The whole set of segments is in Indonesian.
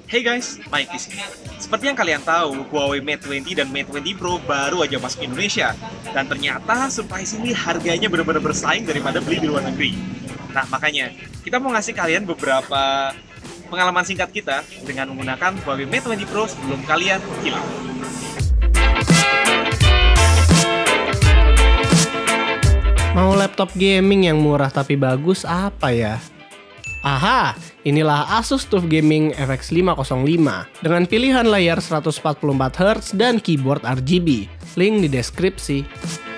Hey guys, Mike di sini. Seperti yang kalian tahu, Huawei Mate 20 dan Mate 20 Pro baru aja masuk Indonesia. Dan ternyata surprisingly harganya benar-benar bersaing daripada beli di luar negeri. Nah makanya, kita mau ngasih kalian beberapa pengalaman singkat kita dengan menggunakan Huawei Mate 20 Pro sebelum kalian hilang. Mau laptop gaming yang murah tapi bagus apa ya? Aha, inilah Asus TUF Gaming FX 505 dengan pilihan layar 144Hz dan keyboard RGB. Link di deskripsi.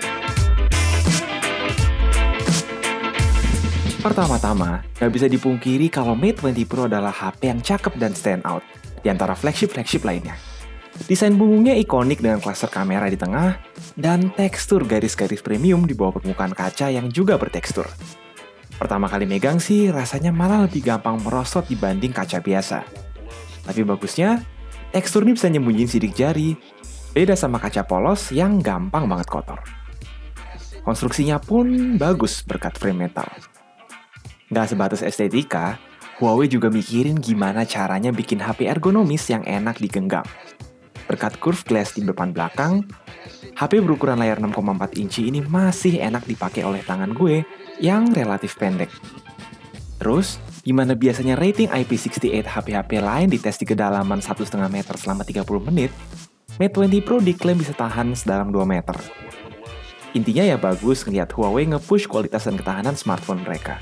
Pertama-tama, nggak bisa dipungkiri kalau Mate 20 Pro adalah HP yang cakep dan stand out di antara flagship-flagship lainnya. Desain punggungnya ikonik dengan klaster kamera di tengah dan tekstur garis-garis premium di bawah permukaan kaca yang juga bertekstur. Pertama kali megang sih, rasanya malah lebih gampang merosot dibanding kaca biasa. Tapi bagusnya, tekstur ini bisa nyembunyiin sidik jari, beda sama kaca polos yang gampang banget kotor. Konstruksinya pun bagus berkat frame metal. Nggak sebatas estetika, Huawei juga mikirin gimana caranya bikin HP ergonomis yang enak digenggam. Berkat curved glass di depan belakang, HP berukuran layar 6,4 inci ini masih enak dipakai oleh tangan gue yang relatif pendek. Terus, gimana biasanya rating IP68 HP-HP lain dites di kedalaman 1,5 meter selama 30 menit, Mate 20 Pro diklaim bisa tahan sedalam 2 meter. Intinya ya bagus ngeliat Huawei nge-push kualitas dan ketahanan smartphone mereka.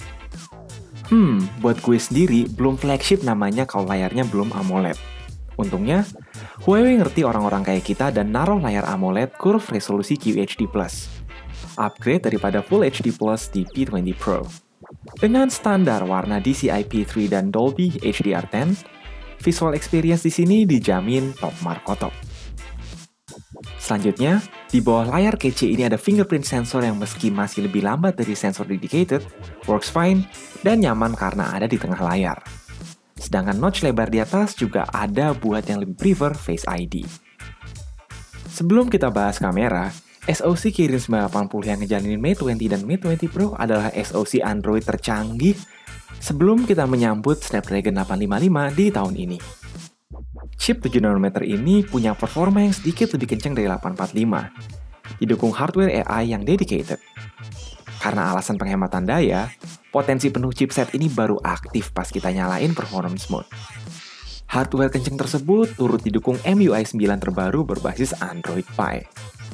Buat gue sendiri, belum flagship namanya kalau layarnya belum AMOLED. Untungnya, Huawei ngerti orang-orang kayak kita dan naruh layar AMOLED curve resolusi QHD+. Upgrade daripada Full HD Plus di P20 Pro. Dengan standar warna DCI-P3 dan Dolby HDR10, visual experience di sini dijamin top markotop. Selanjutnya, di bawah layar kece ini ada fingerprint sensor yang meski masih lebih lambat dari sensor dedicated, works fine, dan nyaman karena ada di tengah layar. Sedangkan notch lebar di atas juga ada buat yang lebih prefer Face ID. Sebelum kita bahas kamera, SoC Kirin 980 yang ngejalanin Mate 20 dan Mate 20 Pro adalah SoC Android tercanggih sebelum kita menyambut Snapdragon 855 di tahun ini. Chip 7 nanometer ini punya performa yang sedikit lebih kencang dari 845, didukung hardware AI yang dedicated. Karena alasan penghematan daya, potensi penuh chipset ini baru aktif pas kita nyalain performance mode. Hardware kencang tersebut turut didukung MIUI 9 terbaru berbasis Android Pie.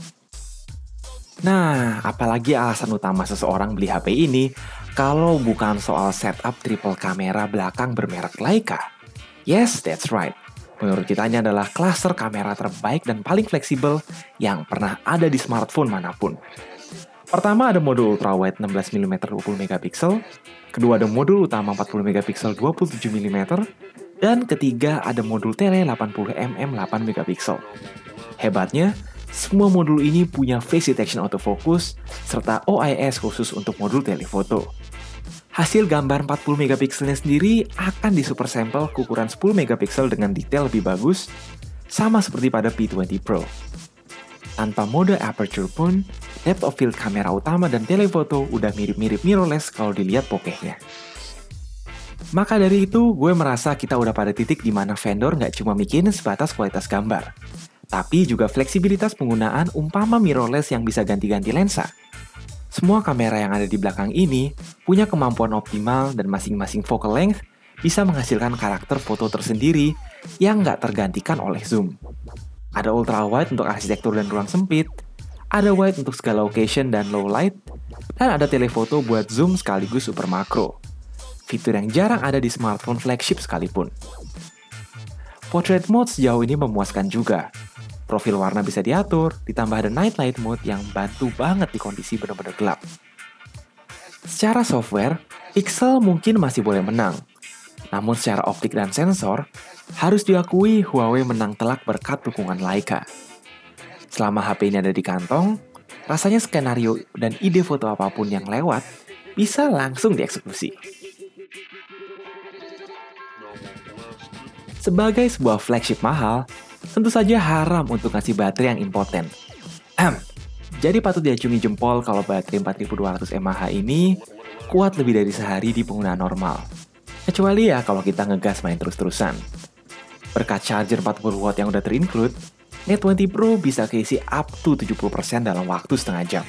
Nah, apalagi alasan utama seseorang beli HP ini kalau bukan soal setup triple kamera belakang bermerek Leica? Yes, that's right. Menurut kita ini adalah klaster kamera terbaik dan paling fleksibel yang pernah ada di smartphone manapun. Pertama ada modul ultrawide 16mm 20MP, kedua ada modul utama 40MP 27mm, dan ketiga ada modul tele 80mm 8MP. Hebatnya, semua modul ini punya face detection autofocus serta OIS khusus untuk modul telefoto. Hasil gambar 40MP sendiri akan di super sample ke ukuran 10MP dengan detail lebih bagus, sama seperti pada P20 Pro. Tanpa mode aperture pun, depth of field kamera utama dan telefoto udah mirip-mirip mirrorless kalau dilihat bokehnya. Maka dari itu, gue merasa kita udah pada titik di mana vendor nggak cuma mikirin sebatas kualitas gambar, tapi juga fleksibilitas penggunaan umpama mirrorless yang bisa ganti-ganti lensa. Semua kamera yang ada di belakang ini punya kemampuan optimal dan masing-masing focal length bisa menghasilkan karakter foto tersendiri yang nggak tergantikan oleh zoom. Ada ultra wide untuk arsitektur dan ruang sempit, ada wide untuk segala location dan low light, dan ada telefoto buat zoom sekaligus super makro. Fitur yang jarang ada di smartphone flagship sekalipun. Portrait mode sejauh ini memuaskan juga. Profil warna bisa diatur, ditambah ada night light mode yang bantu banget di kondisi benar-benar gelap. Secara software, Pixel mungkin masih boleh menang. Namun secara optik dan sensor, harus diakui Huawei menang telak berkat dukungan Leica. Selama HP ini ada di kantong, rasanya skenario dan ide foto apapun yang lewat bisa langsung dieksekusi. Sebagai sebuah flagship mahal, tentu saja haram untuk ngasih baterai yang impoten. Jadi patut diacungi jempol kalau baterai 4200 mAh ini kuat lebih dari sehari di penggunaan normal. Kecuali ya kalau kita ngegas main terus-terusan. Berkat charger 40 watt yang udah ter-include, Mate 20 Pro bisa keisi up to 70% dalam waktu setengah jam.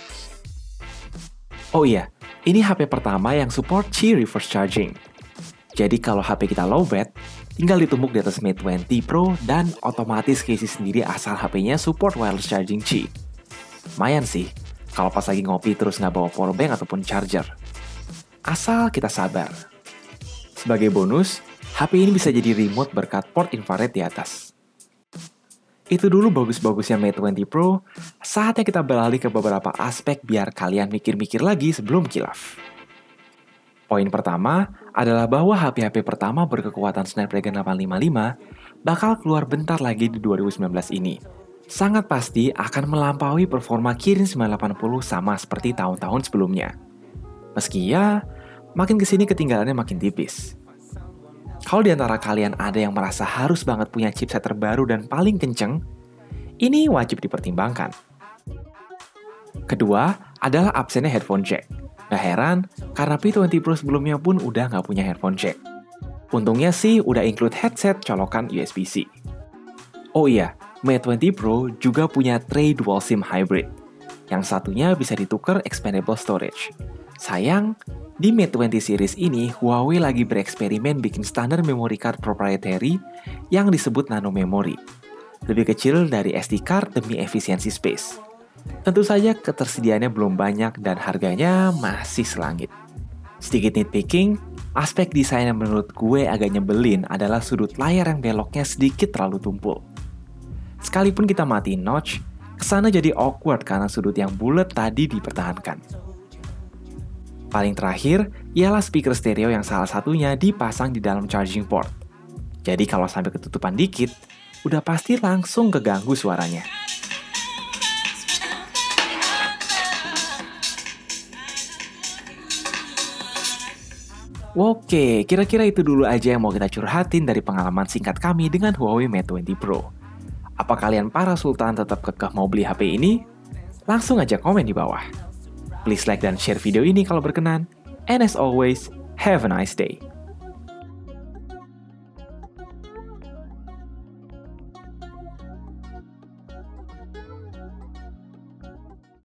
Oh iya, ini HP pertama yang support Qi reverse charging. Jadi kalau HP kita lowbat, tinggal ditumbuk di atas Mate 20 Pro dan otomatis keisi sendiri asal HP-nya support wireless charging Qi. Lumayan sih, kalau pas lagi ngopi terus nggak bawa powerbank ataupun charger. Asal kita sabar. Sebagai bonus, HP ini bisa jadi remote berkat port infrared di atas. Itu dulu bagus-bagusnya Mate 20 Pro, saatnya kita beralih ke beberapa aspek biar kalian mikir-mikir lagi sebelum kilaf. Poin pertama adalah bahwa HP-HP pertama berkekuatan Snapdragon 855 bakal keluar bentar lagi di 2019 ini. Sangat pasti akan melampaui performa Kirin 980 sama seperti tahun-tahun sebelumnya. Meski ya, makin kesini ketinggalannya makin tipis. Kalau di antara kalian ada yang merasa harus banget punya chipset terbaru dan paling kenceng, ini wajib dipertimbangkan. Kedua adalah absennya headphone jack. Gak heran, karena P20 Pro sebelumnya pun udah gak punya headphone jack. Untungnya sih udah include headset colokan USB-C. Oh iya, Mate 20 Pro juga punya tray dual SIM hybrid. Yang satunya bisa ditukar expandable storage. Sayang, di Mate 20 series ini, Huawei lagi bereksperimen bikin standar memory card proprietary yang disebut nano memory. Lebih kecil dari SD card demi efisiensi space. Tentu saja ketersediaannya belum banyak dan harganya masih selangit. Sedikit nitpicking, aspek desain yang menurut gue agak nyebelin adalah sudut layar yang beloknya sedikit terlalu tumpul. Sekalipun kita matiin notch, kesana jadi awkward karena sudut yang bulat tadi dipertahankan. Paling terakhir, ialah speaker stereo yang salah satunya dipasang di dalam charging port. Jadi kalau sampai ketutupan dikit, udah pasti langsung keganggu suaranya. Oke, kira-kira itu dulu aja yang mau kita curhatin dari pengalaman singkat kami dengan Huawei Mate 20 Pro. Apa kalian para sultan tetap kekeh mau beli HP ini? Langsung aja komen di bawah. Please like dan share video ini kalau berkenan. And as always, have a nice day.